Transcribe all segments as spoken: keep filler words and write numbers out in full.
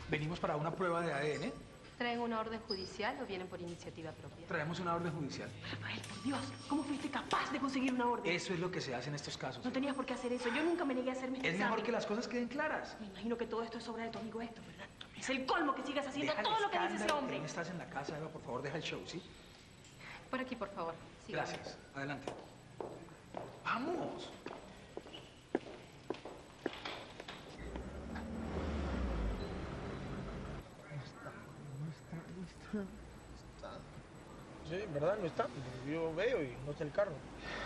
Venimos para una prueba de A D N. ¿Traen una orden judicial o vienen por iniciativa propia? Traemos una orden judicial. Rafael, por Dios, ¿cómo fuiste capaz de conseguir una orden? Eso es lo que se hace en estos casos. No tenías por qué hacer eso. Yo nunca me negué a hacerme este Es examen. mejor que las cosas queden claras. Me imagino que todo esto es obra de tu amigo Héctor, ¿verdad? Es el colmo que sigas haciendo Deja todo el lo que dice ese escándalo, hombre. que no estás en la casa, Eva, por favor, deja el show, ¿sí? Por aquí, por favor. Sígame. Gracias. Adelante. ¡Vamos! Sí, ¿verdad? No está. Yo veo y no está el carro.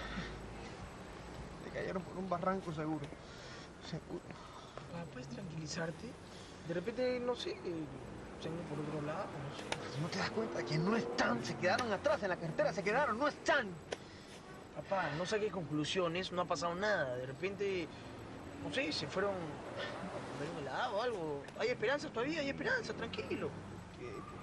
Te cayeron por un barranco seguro. Seguro. Papá, ¿puedes tranquilizarte? De repente, no sé, eh, se han ido por otro lado, no sé. ¿No te das cuenta que no están? Se quedaron atrás en la carretera, se quedaron, no están. Papá, no saques conclusiones, no ha pasado nada. De repente, no sé, se fueron a comer un helado o algo. Hay esperanza todavía, hay esperanza, tranquilo. ¿Qué?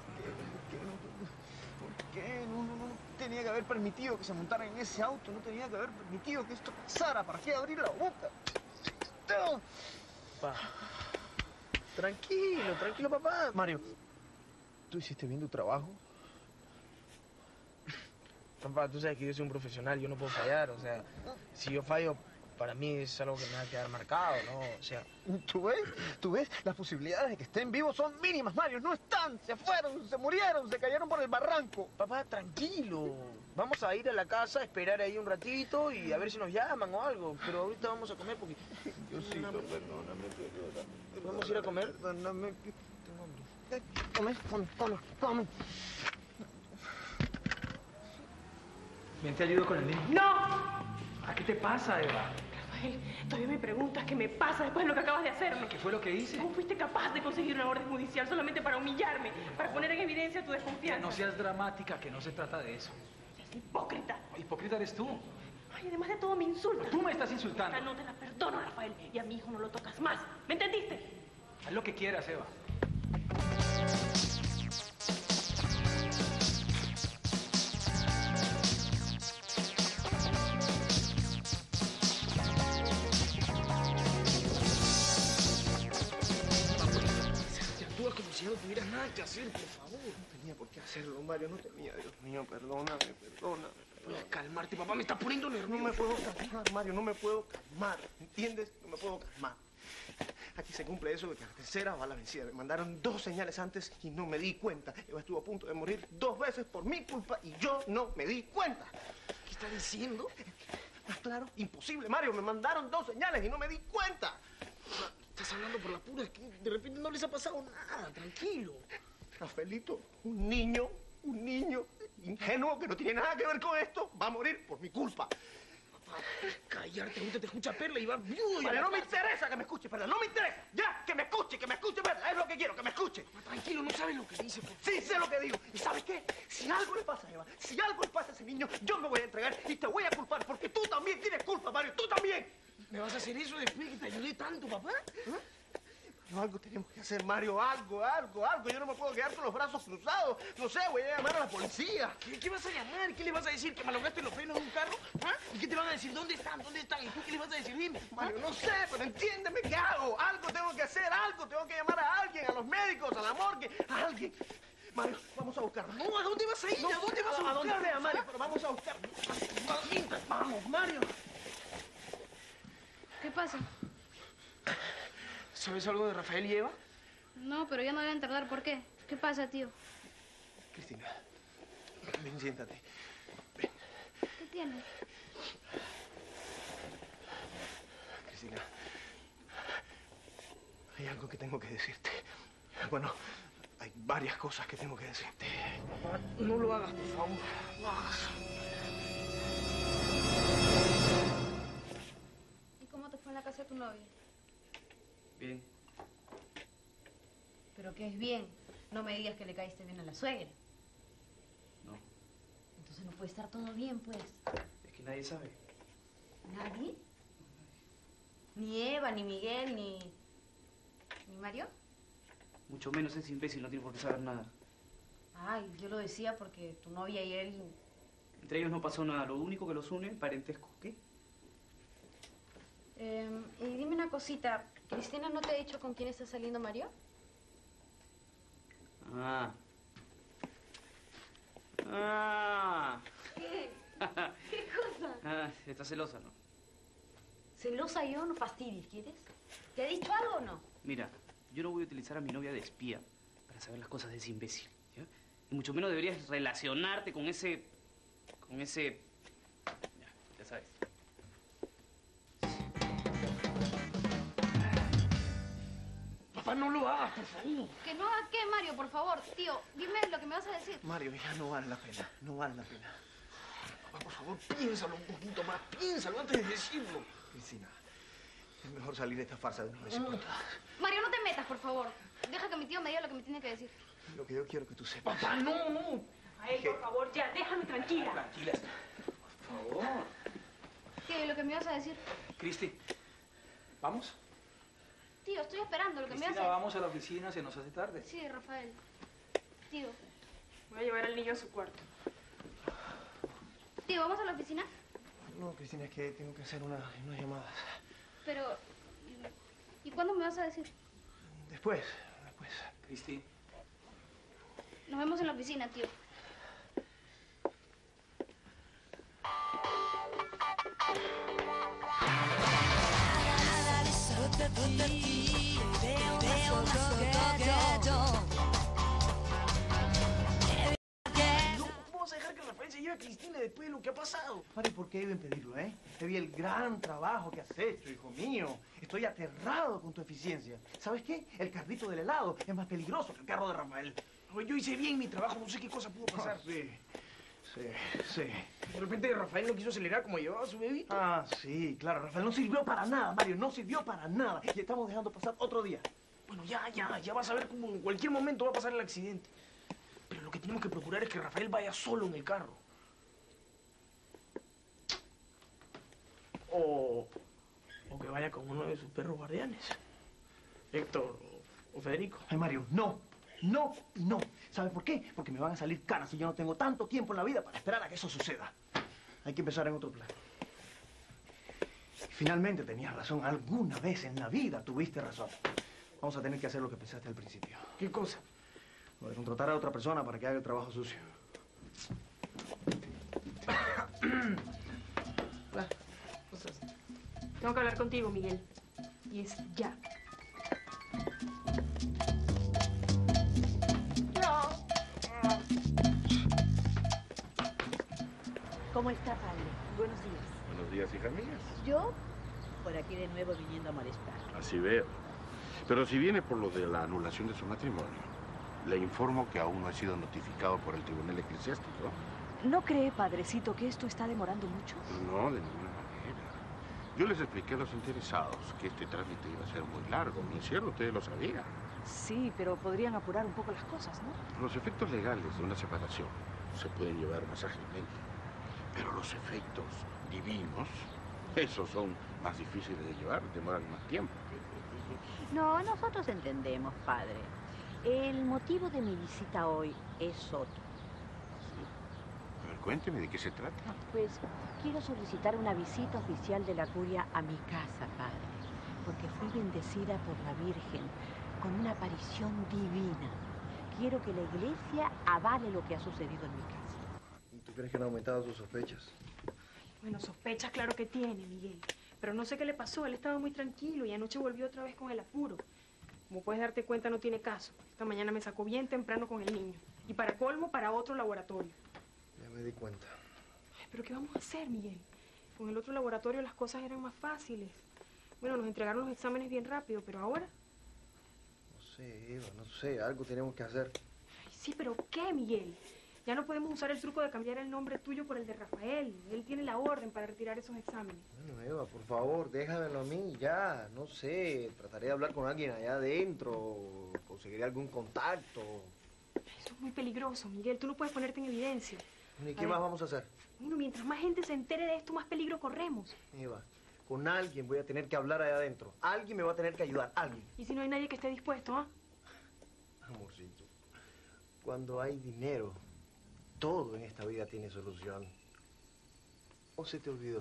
¿Por qué? ¿Por qué? No, no, no tenía que haber permitido que se montaran en ese auto, no tenía que haber permitido que esto pasara. ¿Para qué abrir la boca? No. Papá, tranquilo, tranquilo, papá. Mario, ¿tú hiciste bien tu trabajo? Papá, tú sabes que yo soy un profesional, yo no puedo fallar, o sea, si yo fallo, para mí es algo que me va a quedar marcado, ¿no? O sea... ¿Tú ves? ¿Tú ves? Las posibilidades de que estén vivos son mínimas, Mario. No están, se fueron, se murieron, se cayeron por el barranco. Papá, tranquilo. Vamos a ir a la casa, a esperar ahí un ratito y a ver si nos llaman o algo. Pero ahorita vamos a comer porque... Yo sí, perdóname, perdóname. ¿Vamos a ir a comer? Perdóname. Tengo hambre. Come, come, come, come. Ven, te ayudo con el niño. ¡No! ¿A qué te pasa, Eva? Rafael, todavía me preguntas qué me pasa después de lo que acabas de hacerme. ¿Qué fue lo que hice? ¿Cómo fuiste capaz de conseguir una orden judicial solamente para humillarme, para poner en evidencia tu Que desconfianza? no seas dramática, que no se trata de eso. Seas hipócrita. Hipócrita eres tú. Ay, además de todo me insultas. Tú me estás insultando. No te la perdono, Rafael. Y a mi hijo no lo tocas más. ¿Me entendiste? Haz lo que quieras, Eva. Como si no tuvieras nada que hacer, por favor. No tenía por qué hacerlo, Mario, no tenía. Dios mío, perdóname, perdóname. Puedes calmarte, papá, me estás poniendo nervioso. No me puedo calmar, Mario, no me puedo calmar. ¿Entiendes? No me puedo calmar. Aquí se cumple eso de que la tercera va a la vencida. Me mandaron dos señales antes y no me di cuenta. Eva estuvo a punto de morir dos veces por mi culpa y yo no me di cuenta. ¿Qué estás diciendo? ¿Más claro? Imposible, Mario. Me mandaron dos señales y no me di cuenta. Estás hablando por la pura, es que de repente no les ha pasado nada, tranquilo. Rafaelito, un niño, un niño ingenuo que no tiene nada que ver con esto, va a morir por mi culpa. Papá, callarte, ahorita te escucha Perla y va viudo y Vale, a la no me casa. interesa que me escuche, Perla, no me interesa. Ya, que me escuche, que me escuche, Perla, es lo que quiero, que me escuche. Papá, tranquilo, no sabes lo que dice, por favor. Sí, sé lo que digo. ¿Y sabes qué? Si algo le pasa a Eva, si algo le pasa a ese niño, yo me voy a entregar y te voy a culpar porque tú también tienes culpa, Mario, tú también. ¿Me vas a hacer eso después que te ayudé tanto, papá? ¿Ah? Pero algo tenemos que hacer, Mario, algo, algo, algo. Yo no me puedo quedar con los brazos cruzados. No sé, voy a llamar a la policía. ¿Qué, qué vas a llamar? ¿Qué le vas a decir? ¿Que malograste los frenos de un carro? ¿Ah? ¿Y qué te van a decir? ¿Dónde están? ¿Dónde están? ¿Y tú qué le vas a decir? Dime. Mario, no sé, pero entiéndeme qué hago. Algo tengo que hacer, algo. Tengo que llamar a alguien, a los médicos, a la morgue, a alguien. Mario, vamos a buscarlo. No, ¿a dónde vas a ir? No, ¿A dónde vas a buscar? A donde sea, Mario, pero vamos a buscarlo. Vamos, Mario. ¿Qué pasa? ¿Sabes algo de Rafael y Eva? No, pero ya no deben tardar. ¿Por qué? ¿Qué pasa, tío? Cristina, ven, siéntate. Ven. ¿Qué tienes? Cristina, hay algo que tengo que decirte. Bueno, hay varias cosas que tengo que decirte. Papá, no lo hagas, por favor. No hagas. ¿Y cómo te fue en la casa de tu novia? Bien. ¿Pero qué es bien? No me digas que le caíste bien a la suegra. No, Entonces no puede estar todo bien, pues. es que nadie sabe. ¿Nadie? Ni Eva, ni Miguel, ni... ¿Ni Mario? Mucho menos ese imbécil no tiene por qué saber nada. Ay, yo lo decía porque tu novia y él... Entre ellos no pasó nada. Lo único que los une, parentesco. ¿Qué? Eh, y dime una cosita. ¿Cristina no te ha dicho con quién está saliendo Mario? Ah. Ah. ¿Qué? ¿Qué cosa? Ah, estás celosa, ¿no? Celosa yo, no fastidies, ¿quieres? ¿Te ha dicho algo o no? Mira, yo no voy a utilizar a mi novia de espía para saber las cosas de ese imbécil, ¿ya? Y mucho menos deberías relacionarte con ese... con ese... Ya, ya sabes. Papá, no lo hagas, por favor. ¿Que no haga qué, Mario? Por favor, tío, dime lo que me vas a decir. Mario, ya no vale la pena. No vale la pena. Papá, por favor, piénsalo un poquito más. Piénsalo antes de decirlo. Cristina, es mejor salir de esta farsa de una vez por todas. Mario, no te metas, por favor. Deja que mi tío me diga lo que me tiene que decir. Lo que yo quiero que tú sepas. Papá, no, no. Ay, por favor, ya, déjame tranquila. Tranquila. Por favor. Tío, ¿y lo que me vas a decir? Cristi, ¿vamos? Tío, estoy esperando lo que me Cristina, vas a vamos a la oficina, se nos hace tarde. Sí, Rafael. Tío. Voy a llevar al niño a su cuarto. Tío, ¿vamos a la oficina? No, Cristina, es que tengo que hacer una- unas llamadas. Pero... ¿Y cuándo me vas a decir? Después, después. Cristi, Nos vemos en la oficina, tío. No, ¿cómo vas a dejar que Rafael se lleve a Cristina después de lo que ha pasado? Mario, ¿por qué deben pedirlo, eh? Te vi el gran trabajo que has hecho, hijo mío. Estoy aterrado con tu eficiencia. ¿Sabes qué? El carrito del helado es más peligroso que el carro de Rafael. Oye, yo hice bien mi trabajo, no sé qué cosa pudo pasar. Ah, sí, sí, sí. De repente Rafael no quiso acelerar como llevaba a su bebito. Ah, sí, claro, Rafael no sirvió para nada, Mario, no sirvió para nada. Y estamos dejando pasar otro día. Bueno, ya, ya, ya vas a ver cómo en cualquier momento va a pasar el accidente. Pero lo que tenemos que procurar es que Rafael vaya solo en el carro. O, o que vaya con uno de sus perros guardianes. Héctor o, o Federico. Ay, Mario, no, no y no. ¿Sabes por qué? Porque me van a salir canas y yo no tengo tanto tiempo en la vida para esperar a que eso suceda. Hay que empezar en otro plan. Finalmente tenías razón. Alguna vez en la vida tuviste razón. Vamos a tener que hacer lo que pensaste al principio. ¿Qué cosa? Lo de contratar a otra persona para que haga el trabajo sucio. Ah, cosas. Tengo que hablar contigo, Miguel. Y es ya. ¿Cómo está, padre? Buenos días. Buenos días, hija mía. Yo, por aquí de nuevo viniendo a molestar. Así veo. Pero si viene por lo de la anulación de su matrimonio, le informo que aún no ha sido notificado por el Tribunal Eclesiástico. ¿No cree, padrecito, que esto está demorando mucho? No, de ninguna manera. Yo les expliqué a los interesados que este trámite iba a ser muy largo. ¿No es cierto? Ustedes lo sabían. Sí, pero podrían apurar un poco las cosas, ¿no? Los efectos legales de una separación se pueden llevar más ágilmente. Pero los efectos divinos, esos son más difíciles de llevar, demoran más tiempo. No, nosotros entendemos, padre. El motivo de mi visita hoy es otro. A ver, cuénteme de qué se trata. Pues quiero solicitar una visita oficial de la curia a mi casa, padre. Porque fui bendecida por la Virgen con una aparición divina. Quiero que la iglesia avale lo que ha sucedido en mi casa. ¿Tú crees que han aumentado sus sospechas? Bueno, sospechas claro que tiene, Miguel. Pero no sé qué le pasó. Él estaba muy tranquilo y anoche volvió otra vez con el apuro. Como puedes darte cuenta, no tiene caso. Esta mañana me sacó bien temprano con el niño. Y para colmo, para otro laboratorio. Ya me di cuenta. Ay, ¿pero qué vamos a hacer, Miguel? Con el otro laboratorio las cosas eran más fáciles. Bueno, nos entregaron los exámenes bien rápido, pero ahora... No sé, Eva, no sé. Algo tenemos que hacer. Ay, sí, pero ¿qué, Miguel? Ya no podemos usar el truco de cambiar el nombre tuyo por el de Rafael. Él tiene la orden para retirar esos exámenes. Bueno, Eva, por favor, déjamelo a mí ya. No sé, trataré de hablar con alguien allá adentro. Conseguiré algún contacto. Eso es muy peligroso, Miguel. Tú no puedes ponerte en evidencia. ¿Y A qué ver. más vamos a hacer? Bueno, mientras más gente se entere de esto, más peligro corremos. Eva, con alguien voy a tener que hablar allá adentro. Alguien me va a tener que ayudar, alguien. ¿Y si no hay nadie que esté dispuesto, ah? Amorcito, cuando hay dinero, todo en esta vida tiene solución. ¿O se te olvidó?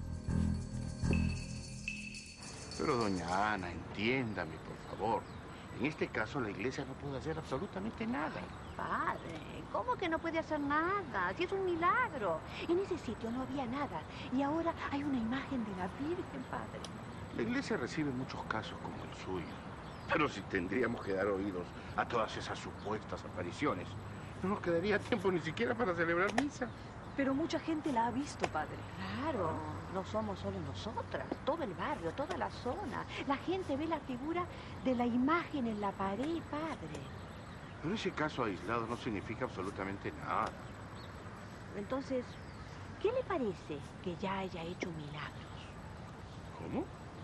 Pero doña Ana, entiéndame, por favor. En este caso, la iglesia no puede hacer absolutamente nada. Padre, ¿cómo que no puede hacer nada? Si es un milagro. En ese sitio no había nada. Y ahora hay una imagen de la Virgen, padre. La iglesia recibe muchos casos como el suyo. Pero si tendríamos que dar oídos a todas esas supuestas apariciones, no nos quedaría tiempo ni siquiera para celebrar misa. Pero mucha gente la ha visto, padre. Claro, no somos solo nosotras, todo el barrio, toda la zona. La gente ve la figura de la imagen en la pared, padre. Pero ese caso aislado no significa absolutamente nada. Entonces, ¿qué le parece que ya haya hecho milagros? ¿Cómo?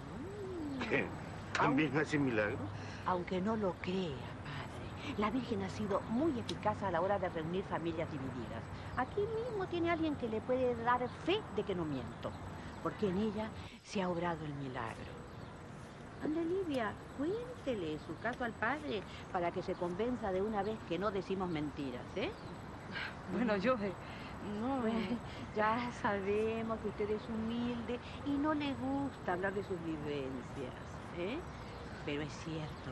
Mm. ¿Qué? ¿También hace milagros? Aunque no lo crea, padre, la Virgen ha sido muy eficaz a la hora de reunir familias divididas. Aquí mismo tiene alguien que le puede dar fe de que no miento, porque en ella se ha obrado el milagro. Ande, Livia, cuéntele su caso al padre para que se convenza de una vez que no decimos mentiras, ¿eh? Bueno, yo... eh, no... Bueno, ya sabemos que usted es humilde y no le gusta hablar de sus vivencias, ¿eh? Pero es cierto,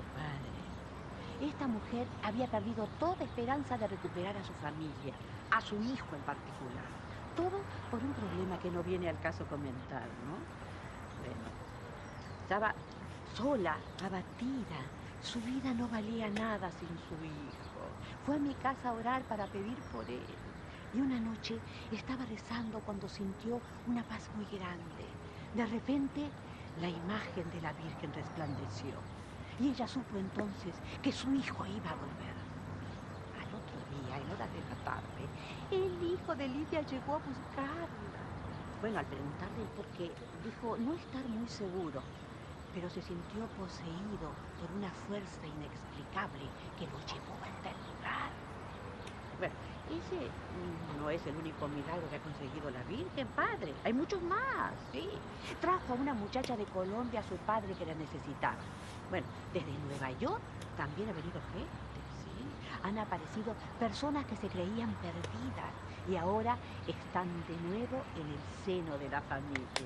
padre. Esta mujer había perdido toda esperanza de recuperar a su familia, a su hijo en particular. Todo por un problema que no viene al caso comentar, ¿no? Bueno, estaba sola, abatida. Su vida no valía nada sin su hijo. Fue a mi casa a orar para pedir por él. Y una noche estaba rezando cuando sintió una paz muy grande. De repente, la imagen de la Virgen resplandeció. Y ella supo entonces que su hijo iba a volver. Al otro día, en horas de la tarde, el hijo de Livia llegó a buscarla. Bueno, al preguntarle el por qué, dijo no estar muy seguro, pero se sintió poseído por una fuerza inexplicable que lo llevó a tal lugar. Bueno, ese no es el único milagro que ha conseguido la Virgen, padre. Hay muchos más, sí. Trajo a una muchacha de Colombia a su padre que la necesitaba. Bueno, desde Nueva York también ha venido gente, sí. Han aparecido personas que se creían perdidas y ahora están de nuevo en el seno de la familia.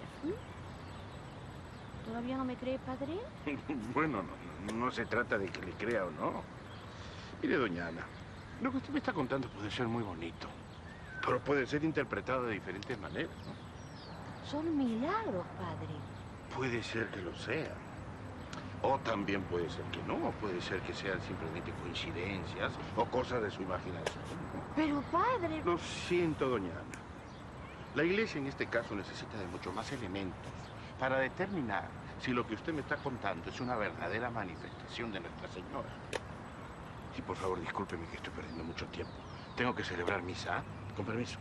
¿Mm? ¿Todavía no me cree, padre? Bueno, no, no, no se trata de que le crea o no. Mire, doña Ana, lo que usted me está contando puede ser muy bonito, pero puede ser interpretado de diferentes maneras, ¿no? Son milagros, padre. Puede ser que lo sea. O también puede ser que no. Puede ser que sean simplemente coincidencias o cosas de su imaginación. Pero, padre... Lo siento, doña Ana. La iglesia en este caso necesita de mucho más elementos para determinar si lo que usted me está contando es una verdadera manifestación de Nuestra Señora. Y por favor, discúlpeme que estoy perdiendo mucho tiempo. Tengo que celebrar misa. Con permiso.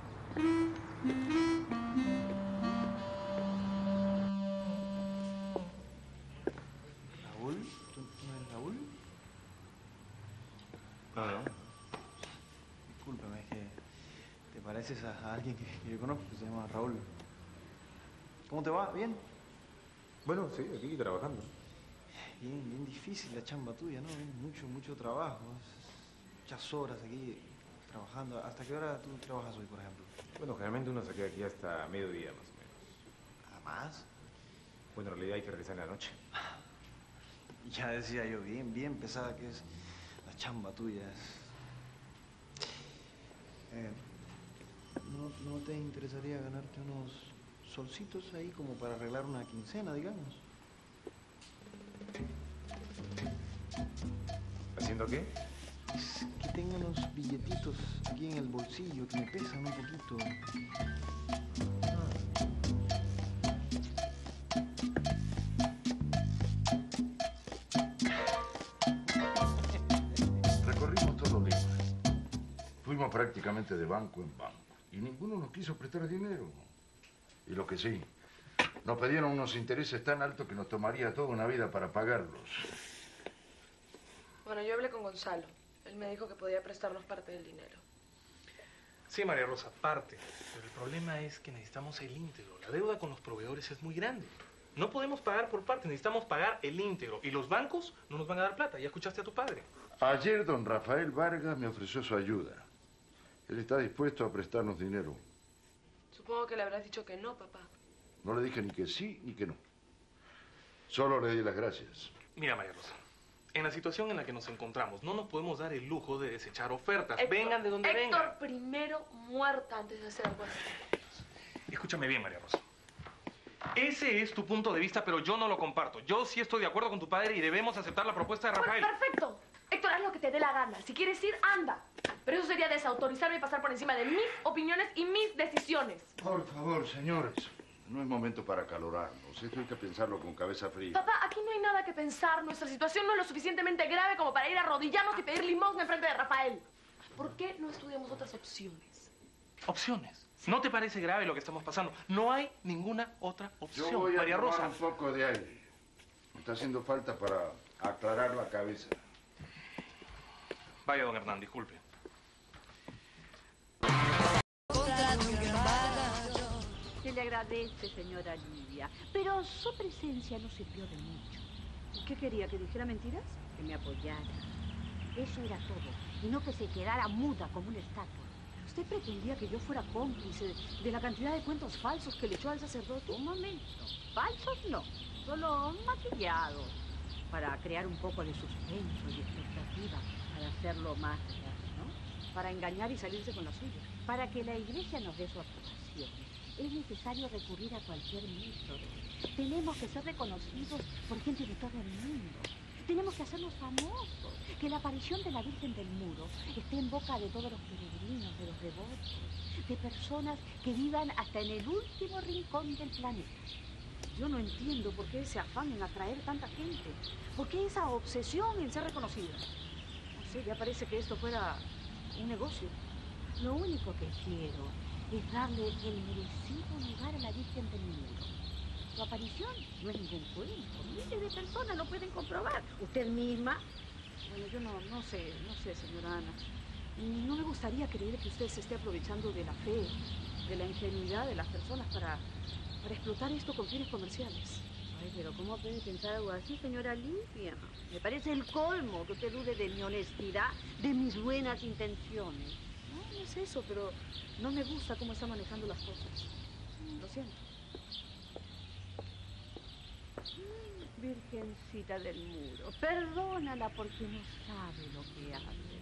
¿Raúl? ¿Tú no eres Raúl? No, no. Discúlpame, es que te pareces a alguien que, que yo conozco que se llama Raúl. ¿Cómo te va? ¿Bien? Bueno, sí, aquí trabajando. Bien, bien difícil la chamba tuya, ¿no? Bien, mucho, mucho trabajo. Muchas horas aquí trabajando. ¿Hasta qué hora tú trabajas hoy, por ejemplo? Bueno, generalmente uno se queda aquí hasta mediodía, más o menos. ¿Nada más? Bueno, en realidad hay que regresar en la noche. Ya decía yo, bien, bien pesada que es la chamba tuya. Eh, ¿no, ¿No te interesaría ganarte unos solcitos ahí como para arreglar una quincena, digamos? ¿Haciendo qué? Es que tengo unos billetitos aquí en el bolsillo que me pesan un poquito. Recorrimos todo Lima. Fuimos prácticamente de banco en banco. Y ninguno nos quiso prestar dinero. Y lo que sí, nos pedieron unos intereses tan altos que nos tomaría toda una vida para pagarlos. Bueno, yo hablé con Gonzalo. Él me dijo que podía prestarnos parte del dinero. Sí, María Rosa, parte. Pero el problema es que necesitamos el íntegro. La deuda con los proveedores es muy grande. No podemos pagar por parte, necesitamos pagar el íntegro. Y los bancos no nos van a dar plata. Ya escuchaste a tu padre. Ayer don Rafael Vargas me ofreció su ayuda. Él está dispuesto a prestarnos dinero. Supongo que le habrás dicho que no, papá. No le dije ni que sí ni que no. Solo le di las gracias. Mira, María Rosa, En la situación en la que nos encontramos, no nos podemos dar el lujo de desechar ofertas. Héctor, vengan de donde Héctor, vengan. Héctor, primero muerta antes de hacer algo así. Escúchame bien, María Rosa. Ese es tu punto de vista, pero yo no lo comparto. Yo sí estoy de acuerdo con tu padre y debemos aceptar la propuesta de Rafael. Pues perfecto. Héctor, haz lo que te dé la gana. Si quieres ir, anda. Pero eso sería desautorizarme y pasar por encima de mis opiniones y mis decisiones. Por favor, señores. No es momento para acalorarnos. Esto hay que pensarlo con cabeza fría. Papá, aquí no hay nada que pensar. Nuestra situación no es lo suficientemente grave como para ir a arrodillarnos y pedir limosna en frente de Rafael. ¿Por qué no estudiamos otras opciones? ¿Opciones? ¿No te parece grave lo que estamos pasando? No hay ninguna otra opción, Yo voy a María tomar Rosa. un poco de aire. Me está haciendo falta para aclarar la cabeza. Vaya, don Hernán, disculpe. Se le agradece, señora Lidia, pero su presencia no sirvió de mucho. ¿Qué quería? ¿Que dijera mentiras? Que me apoyara. Eso era todo, y no que se quedara muda como una estatua. ¿Usted pretendía que yo fuera cómplice de la cantidad de cuentos falsos que le echó al sacerdote? Un momento. Falsos no, solo maquillados. Para crear un poco de suspenso y expectativa, para hacerlo más real, ¿no? Para engañar y salirse con la suya. Para que la iglesia nos dé su aprobación, es necesario recurrir a cualquier método. Tenemos que ser reconocidos por gente de todo el mundo. Tenemos que hacernos famosos. Que la aparición de la Virgen del Muro esté en boca de todos los peregrinos, de los devotos, de personas que vivan hasta en el último rincón del planeta. Yo no entiendo por qué ese afán en atraer tanta gente. ¿Por qué esa obsesión en ser reconocida? No sé, ya parece que esto fuera un negocio. Lo único que quiero es darle el merecido lugar a la Virgen del Muro. Su aparición no es ningún cuento. Miles de personas lo pueden comprobar. Usted misma. Bueno, yo no, no sé, no sé, señora Ana. No me gustaría creer que usted se esté aprovechando de la fe, de la ingenuidad de las personas para, para explotar esto con fines comerciales. Ay, pero ¿cómo puede pensar algo así, señora Lidia? Me parece el colmo que usted dude de mi honestidad, de mis buenas intenciones. No, no es eso, pero no me gusta cómo está manejando las cosas. Lo siento. Virgencita del Muro, perdónala porque no sabe lo que hace.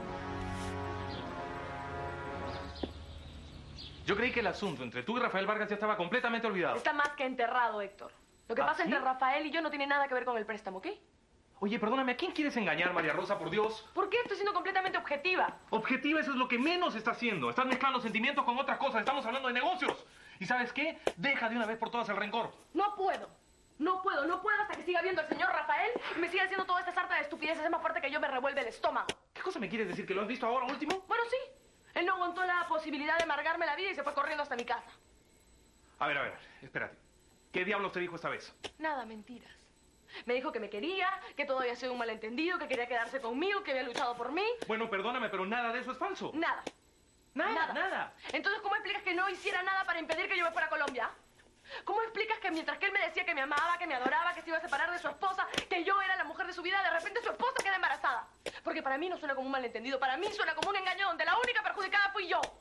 Yo creí que el asunto entre tú y Rafael Vargas ya estaba completamente olvidado. Está más que enterrado, Héctor. Lo que ¿Ah, pasa sí? entre Rafael y yo no tiene nada que ver con el préstamo, ¿ok? Oye, perdóname, ¿a quién quieres engañar, María Rosa, por Dios? ¿Por qué? Estoy siendo completamente objetiva. Objetiva, eso es lo que menos está haciendo. Estás mezclando sentimientos con otras cosas. Estamos hablando de negocios. ¿Y sabes qué? Deja de una vez por todas el rencor. No puedo. No puedo, no puedo hasta que siga viendo al señor Rafael y me siga haciendo toda esta sarta de estupideces. Es más fuerte que yo, me revuelve el estómago. ¿Qué cosa me quieres decir? ¿Que lo has visto ahora último? Bueno, sí. Él no aguantó la posibilidad de amargarme la vida y se fue corriendo hasta mi casa. A ver, a ver, espérate. ¿Qué diablos te dijo esta vez? Nada, mentiras. Me dijo que me quería, que todo había sido un malentendido, que quería quedarse conmigo, que había luchado por mí. Bueno, perdóname, pero nada de eso es falso. Nada. Nada, Nada. nada. Entonces, ¿cómo explicas que no hiciera nada para impedir que yo me fuera a Colombia? ¿Cómo explicas que mientras que él me decía que me amaba, que me adoraba, que se iba a separar de su esposa, que yo era la mujer de su vida, de repente su esposa queda embarazada? Porque para mí no suena como un malentendido, para mí suena como un engaño donde la única perjudicada fui yo.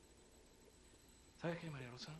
¿Sabes qué, María Rosa?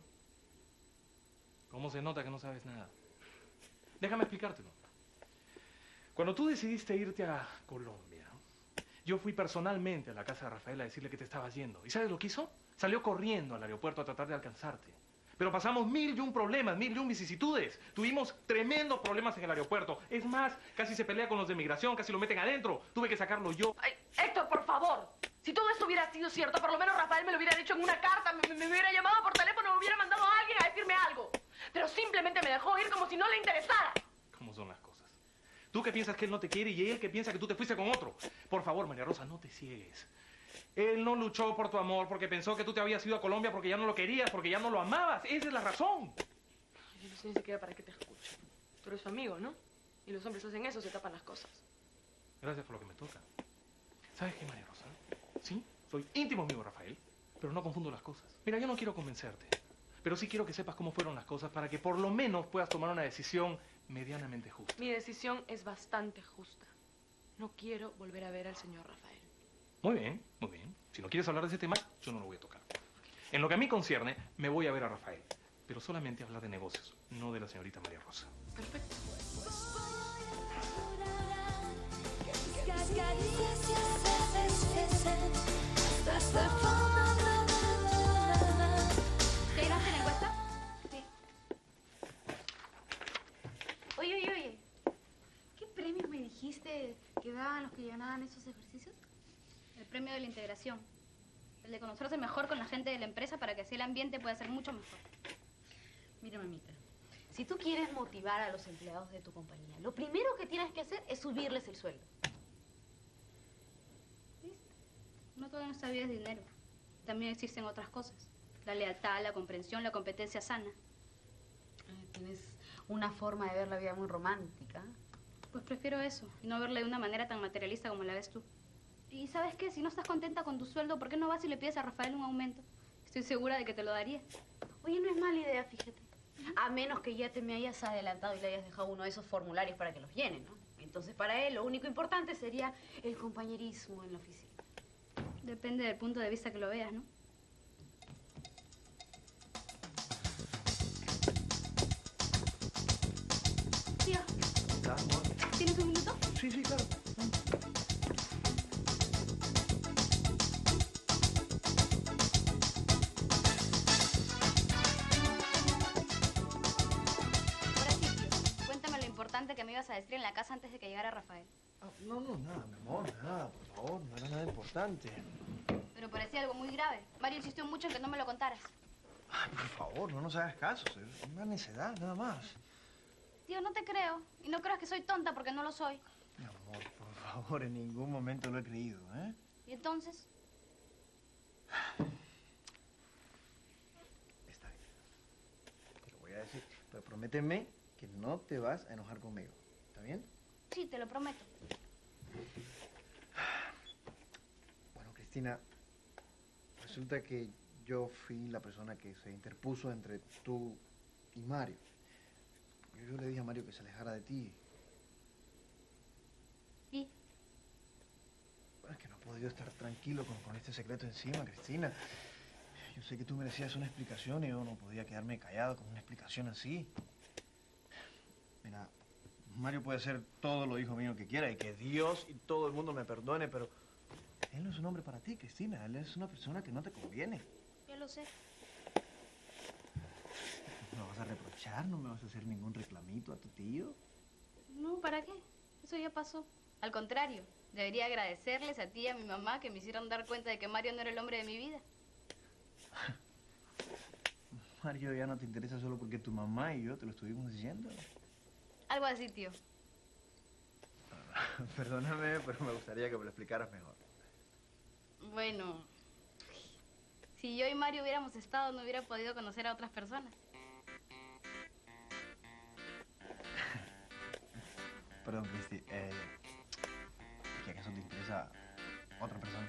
¿Cómo se nota que no sabes nada? Déjame explicártelo. Cuando tú decidiste irte a Colombia, yo fui personalmente a la casa de Rafael a decirle que te estabas yendo. ¿Y sabes lo que hizo? Salió corriendo al aeropuerto a tratar de alcanzarte. Pero pasamos mil y un problemas, mil y un vicisitudes. Tuvimos tremendos problemas en el aeropuerto. Es más, casi se pelea con los de migración, casi lo meten adentro. Tuve que sacarlo yo. Ay, Héctor, por favor. Si todo esto hubiera sido cierto, por lo menos Rafael me lo hubiera dicho en una carta, me, me hubiera llamado por teléfono, me hubiera mandado a alguien a decirme algo. Pero simplemente me dejó ir como si no le interesara. ¿Cómo son las cosas? Tú que piensas que él no te quiere y él que piensa que tú te fuiste con otro. Por favor, María Rosa, no te ciegues. Él no luchó por tu amor porque pensó que tú te habías ido a Colombia porque ya no lo querías, porque ya no lo amabas. Esa es la razón. Yo no sé ni siquiera para qué te escucho. Tú eres su amigo, ¿no? Y los hombres hacen eso, se tapan las cosas. Gracias por lo que me toca. ¿Sabes qué, María Rosa? Sí, soy íntimo amigo de Rafael, pero no confundo las cosas. Mira, yo no quiero convencerte, pero sí quiero que sepas cómo fueron las cosas para que por lo menos puedas tomar una decisión medianamente justa. Mi decisión es bastante justa. No quiero volver a ver al señor Rafael. Muy bien, muy bien. Si no quieres hablar de ese tema, yo no lo voy a tocar. En lo que a mí concierne, me voy a ver a Rafael, pero solamente hablar de negocios, no de la señorita María Rosa. Perfecto. caricias se desdecen hasta esta forma. ¿Te llenaste la encuesta? Sí. Oye, oye, oye. ¿Qué premios me dijiste que daban los que llenaban esos ejercicios? El premio de la integración. El de conocerse mejor con la gente de la empresa para que así el ambiente pueda ser mucho mejor. Mira, mamita, si tú quieres motivar a los empleados de tu compañía, lo primero que tienes que hacer es subirles el sueldo. ¿Viste? No todo en esta vida es dinero. También existen otras cosas. La lealtad, la comprensión, la competencia sana. Ay, tienes una forma de ver la vida muy romántica. Pues prefiero eso, y no verla de una manera tan materialista como la ves tú. Y ¿sabes qué? Si no estás contenta con tu sueldo, ¿por qué no vas y le pides a Rafael un aumento? Estoy segura de que te lo daría. Oye, no es mala idea, fíjate. A menos que ya te me hayas adelantado y le hayas dejado uno de esos formularios para que los llene, ¿no? Entonces, para él, lo único importante sería el compañerismo en la oficina. Depende del punto de vista que lo veas, ¿no? Tío, ¿tienes un minuto? Sí, sí, claro. Que me ibas a decir en la casa antes de que llegara Rafael. Ah, no, no, nada, mi amor, nada, por favor, no era nada importante. Pero parecía algo muy grave. Mario insistió mucho en que no me lo contaras. Ay, por favor, no nos hagas caso, es una necedad, nada más. Tío, no te creo. Y no creas que soy tonta porque no lo soy. Mi amor, por favor, en ningún momento lo he creído, ¿eh? ¿Y entonces? Está bien. Te lo voy a decir, pero prométeme que no te vas a enojar conmigo. ¿Está bien? Sí, te lo prometo. Bueno, Cristina, resulta que yo fui la persona que se interpuso entre tú y Mario. Porque yo le dije a Mario que se alejara de ti. ¿Y? Bueno, es que no he podido estar tranquilo con, con este secreto encima, Cristina. Yo sé que tú merecías una explicación y yo no podía quedarme callado con una explicación así. Mira, Mario puede ser todo lo hijo mío que quiera y que Dios y todo el mundo me perdone, pero él no es un hombre para ti, Cristina. Él es una persona que no te conviene. Yo lo sé. ¿No me vas a reprochar? ¿No me vas a hacer ningún reclamito a tu tío? No, ¿para qué? Eso ya pasó. Al contrario, debería agradecerles a ti y a mi mamá que me hicieron dar cuenta de que Mario no era el hombre de mi vida. Mario ya no te interesa solo porque tu mamá y yo te lo estuvimos diciendo. Algo así, tío. Perdóname, pero me gustaría que me lo explicaras mejor. Bueno, si yo y Mario hubiéramos estado, no hubiera podido conocer a otras personas. Perdón, Cristi. Eh, ¿Qué acaso te interesa otra persona?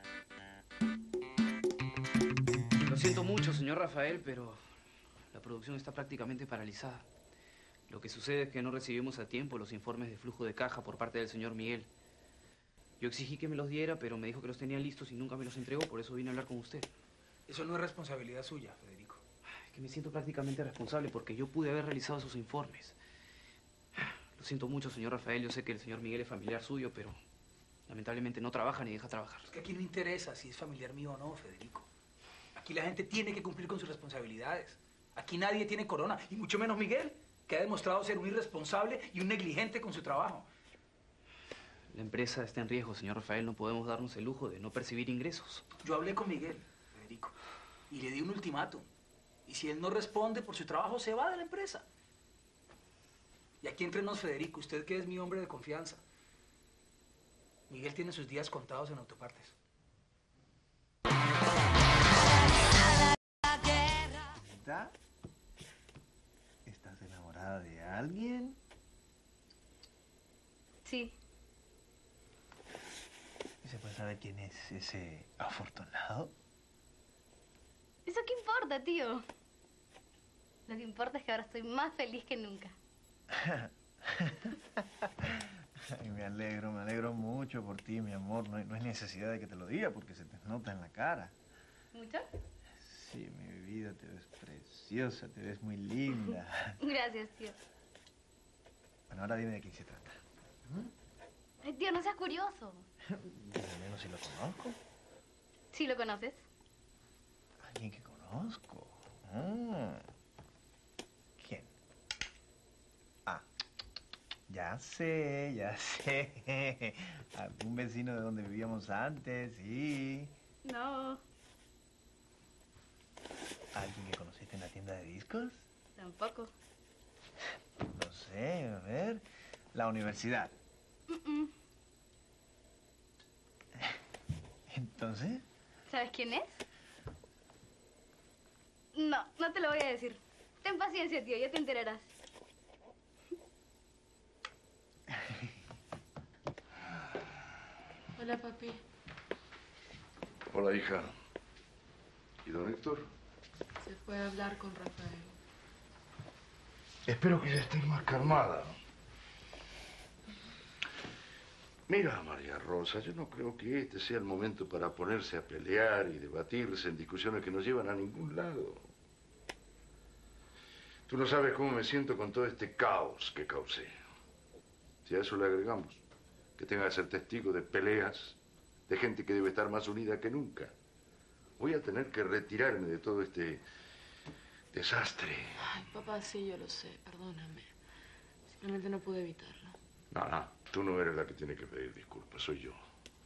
Lo siento mucho, señor Rafael, pero la producción está prácticamente paralizada. Lo que sucede es que no recibimos a tiempo los informes de flujo de caja por parte del señor Miguel. Yo exigí que me los diera, pero me dijo que los tenía listos y nunca me los entregó, por eso vine a hablar con usted. Eso no es responsabilidad suya, Federico. Es que me siento prácticamente responsable porque yo pude haber realizado esos informes. Lo siento mucho, señor Rafael. Yo sé que el señor Miguel es familiar suyo, pero lamentablemente no trabaja ni deja trabajar. Es que aquí no interesa si es familiar mío o no, Federico. Aquí la gente tiene que cumplir con sus responsabilidades. Aquí nadie tiene corona, y mucho menos Miguel, que ha demostrado ser un irresponsable y un negligente con su trabajo. La empresa está en riesgo, señor Rafael. No podemos darnos el lujo de no percibir ingresos. Yo hablé con Miguel, Federico, y le di un ultimátum. Y si él no responde por su trabajo, se va de la empresa. Y aquí entre nos, Federico, usted que es mi hombre de confianza. Miguel tiene sus días contados en autopartes. ¿Está? ¿Estás enamorada de alguien? Sí. ¿Y se puede saber quién es ese afortunado? ¿Eso qué importa, tío? Lo que importa es que ahora estoy más feliz que nunca. Ay, me alegro, me alegro mucho por ti, mi amor. No hay, no hay necesidad de que te lo diga porque se te nota en la cara. ¿Mucho? Sí, mi vida, te ves preciosa, te ves muy linda. Gracias, tío. Bueno, ahora dime de qué se trata. Ay, tío, no seas curioso. Al menos si lo conozco. ¿Sí lo conoces? Alguien que conozco. Ah. ¿Quién? Ah, ya sé, ya sé. Algún vecino de donde vivíamos antes, sí. No, ¿Alguien que conociste en la tienda de discos? tampoco. No sé, a ver. La universidad. Mm, mm. ¿Entonces? ¿Sabes quién es? No, no te lo voy a decir. Ten paciencia, tío, ya te enterarás. Hola, papi. Hola, hija. ¿Y don Héctor? Se fue a hablar con Rafael. Espero que ya estés más calmada. Mira, María Rosa, yo no creo que este sea el momento para ponerse a pelear y debatirse en discusiones que no llevan a ningún lado. Tú no sabes cómo me siento con todo este caos que causé. Si a eso le agregamos que tenga que ser testigo de peleas, de gente que debe estar más unida que nunca, voy a tener que retirarme de todo este desastre. Ay, papá, sí, yo lo sé, perdóname. Simplemente no pude evitarlo. No, no, tú no eres la que tiene que pedir disculpas, soy yo.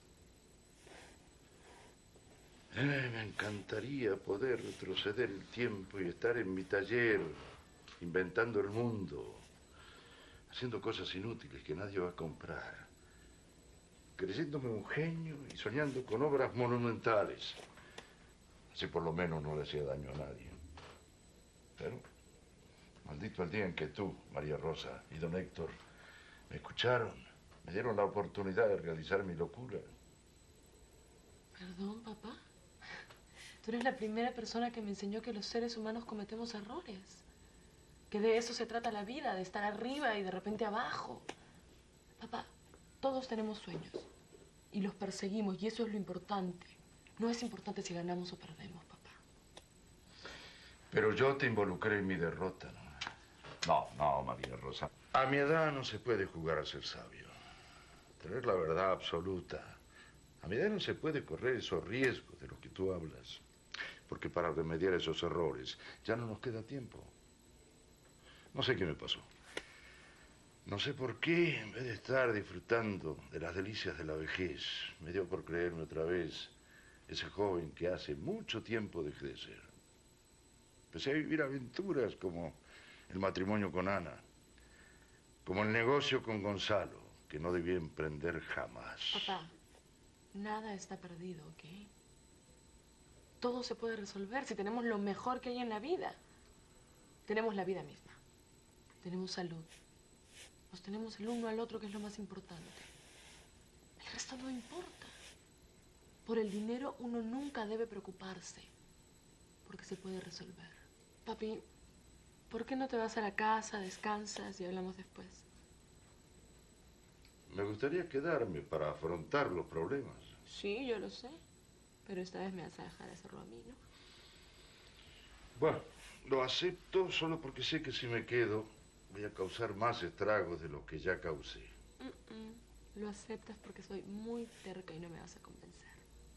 Eh, me encantaría poder retroceder el tiempo y estar en mi taller, inventando el mundo, haciendo cosas inútiles que nadie va a comprar, creyéndome un genio y soñando con obras monumentales. Así por lo menos no le hacía daño a nadie. Pero, maldito el día en que tú, María Rosa y don Héctor, me escucharon, me dieron la oportunidad de realizar mi locura. Perdón, papá. Tú eres la primera persona que me enseñó que los seres humanos cometemos errores. Que de eso se trata la vida, de estar arriba y de repente abajo. Papá, todos tenemos sueños y los perseguimos y eso es lo importante. No es importante si ganamos o perdemos, papá. Pero yo te involucré en mi derrota, ¿no? No, no, María Rosa. A mi edad no se puede jugar a ser sabio. Tener la verdad absoluta. A mi edad no se puede correr esos riesgos de los que tú hablas. Porque para remediar esos errores ya no nos queda tiempo. No sé qué me pasó. No sé por qué, en vez de estar disfrutando de las delicias de la vejez, me dio por creerme otra vez ese joven que hace mucho tiempo dejé de ser. Empecé a vivir aventuras como el matrimonio con Ana, como el negocio con Gonzalo, que no debía emprender jamás. Papá, nada está perdido, ¿ok? Todo se puede resolver si tenemos lo mejor que hay en la vida. Tenemos la vida misma. Tenemos salud. Nos tenemos el uno al otro, que es lo más importante. El resto no importa. Por el dinero uno nunca debe preocuparse, porque se puede resolver. Papi, ¿por qué no te vas a la casa, descansas y hablamos después? Me gustaría quedarme para afrontar los problemas. Sí, yo lo sé. Pero esta vez me vas a dejar hacerlo a mí, ¿no? Bueno, lo acepto solo porque sé que si me quedo voy a causar más estragos de lo que ya causé. Mm-mm. Lo aceptas porque soy muy terca y no me vas a convencer.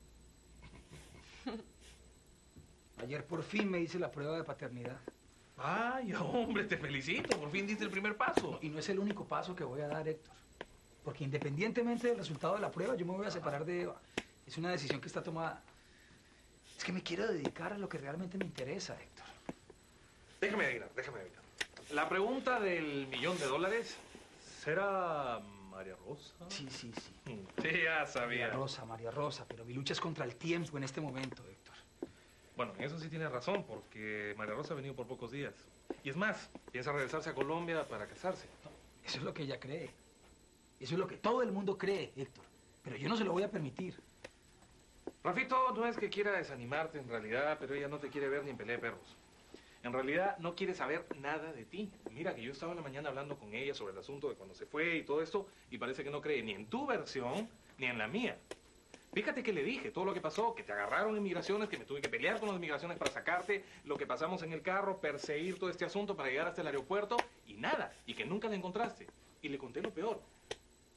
Ayer por fin me hice la prueba de paternidad. Ay, hombre, te felicito. Por fin diste el primer paso. Y no es el único paso que voy a dar, Héctor. Porque independientemente del resultado de la prueba, yo me voy a separar de Eva. Es una decisión que está tomada. Es que me quiero dedicar a lo que realmente me interesa, Héctor. Déjame adivinar, déjame adivinar. La pregunta del millón de dólares, ¿será María Rosa? Sí, sí, sí. Sí, ya sabía. María Rosa, María Rosa, pero mi lucha es contra el tiempo en este momento, Héctor. Bueno, en eso sí tienes razón, porque María Rosa ha venido por pocos días. Y es más, piensa regresarse a Colombia para casarse. No, eso es lo que ella cree. Eso es lo que todo el mundo cree, Héctor. Pero yo no se lo voy a permitir. Rafito, no es que quiera desanimarte en realidad, pero ella no te quiere ver ni en pelea de perros. En realidad no quiere saber nada de ti. Mira que yo estaba en la mañana hablando con ella sobre el asunto de cuando se fue y todo esto, y parece que no cree ni en tu versión ni en la mía. Fíjate que le dije todo lo que pasó, que te agarraron en migraciones, que me tuve que pelear con las migraciones para sacarte, lo que pasamos en el carro, perseguir todo este asunto para llegar hasta el aeropuerto, y nada, y que nunca la encontraste. Y le conté lo peor.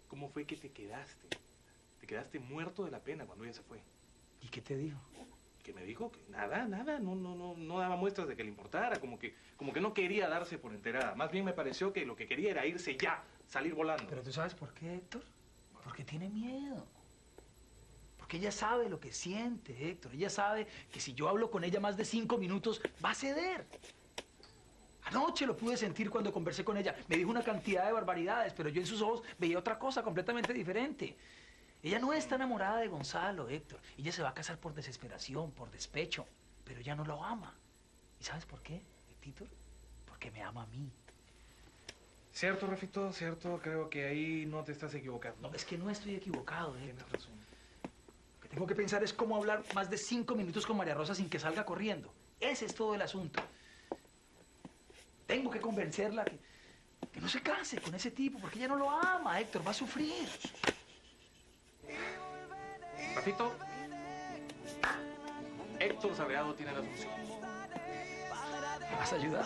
cómo fue que te quedaste. Te quedaste muerto de la pena cuando ella se fue. ¿Y qué te dijo? Que me dijo que nada, nada, no, no, no, no daba muestras de que le importara, como que, como que no quería darse por enterada. Más bien me pareció que lo que quería era irse ya, salir volando. Pero ¿tú sabes por qué, Héctor? Porque tiene miedo. Porque ella sabe lo que siente, Héctor. Ella sabe que si yo hablo con ella más de cinco minutos, va a ceder. Anoche lo pude sentir cuando conversé con ella. Me dijo una cantidad de barbaridades, pero yo en sus ojos veía otra cosa completamente diferente. Ella no está enamorada de Gonzalo, Héctor. Ella se va a casar por desesperación, por despecho. Pero ella no lo ama. ¿Y sabes por qué, Héctor? Porque me ama a mí. Cierto, Rafito, cierto. Creo que ahí no te estás equivocando. No, es que no estoy equivocado, Héctor. Tienes razón. Lo que tengo que pensar es cómo hablar más de cinco minutos con María Rosa sin que salga corriendo. Ese es todo el asunto. Tengo que convencerla que, que no se case con ese tipo, porque ella no lo ama, Héctor. Va a sufrir. Rafito, Héctor Salgado tiene la solución. ¿Me vas a ayudar?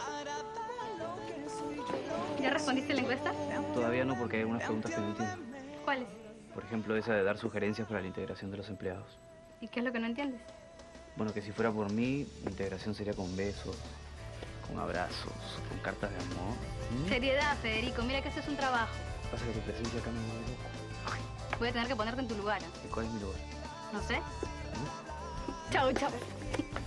¿Ya respondiste la encuesta? Todavía no, porque hay algunas preguntas que no entiendo. ¿Cuáles? Por ejemplo, esa de dar sugerencias para la integración de los empleados. ¿Y qué es lo que no entiendes? Bueno, que si fuera por mí, la integración sería con besos, con abrazos, con cartas de amor. ¿Mm? Seriedad, Federico. Mira que este es un trabajo. Pasa que tu presencia acá me vuelve loco. Voy a tener que ponerte en tu lugar. ¿Y cuál es mi lugar? No sé. Chao, chao.